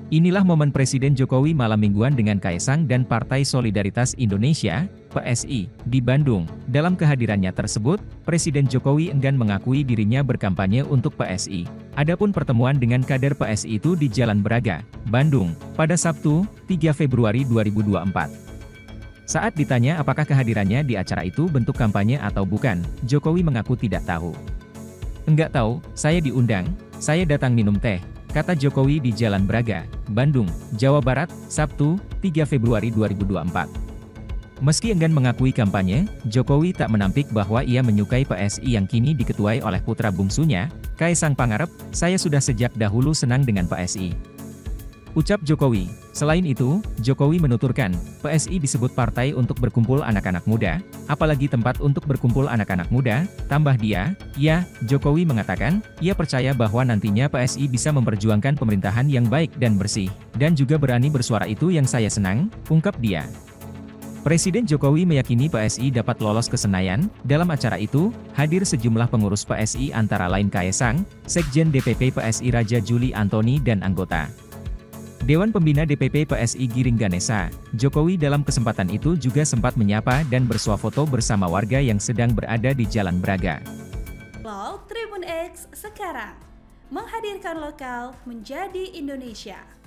Inilah momen Presiden Jokowi malam mingguan dengan Kaisang dan Partai Solidaritas Indonesia, PSI, di Bandung. Dalam kehadirannya tersebut, Presiden Jokowi enggan mengakui dirinya berkampanye untuk PSI. Adapun pertemuan dengan kader PSI itu di Jalan Braga, Bandung, pada Sabtu, 3 Februari 2024. Saat ditanya apakah kehadirannya di acara itu bentuk kampanye atau bukan, Jokowi mengaku tidak tahu. "Enggak tahu, saya diundang, saya datang minum teh," kata Jokowi di Jalan Braga, Bandung, Jawa Barat, Sabtu, 3 Februari 2024. Meski enggan mengakui kampanye, Jokowi tak menampik bahwa ia menyukai PSI yang kini diketuai oleh putra bungsunya, Kaisang Pangarep. "Saya sudah sejak dahulu senang dengan PSI," ucap Jokowi. Selain itu, Jokowi menuturkan, PSI disebut partai untuk berkumpul anak-anak muda, apalagi tempat untuk berkumpul anak-anak muda, tambah dia. Ya, Jokowi mengatakan, ia percaya bahwa nantinya PSI bisa memperjuangkan pemerintahan yang baik dan bersih, dan juga berani bersuara. Itu yang saya senang, ungkap dia. Presiden Jokowi meyakini PSI dapat lolos ke Senayan. Dalam acara itu, hadir sejumlah pengurus PSI antara lain Kaisang, Sekjen DPP PSI Raja Juli Antoni dan anggota Dewan Pembina DPP PSI Giring Ganesa. Jokowi dalam kesempatan itu juga sempat menyapa dan bersuah foto bersama warga yang sedang berada di Jalan Braga. Tribun X sekarang menghadirkan lokal menjadi Indonesia.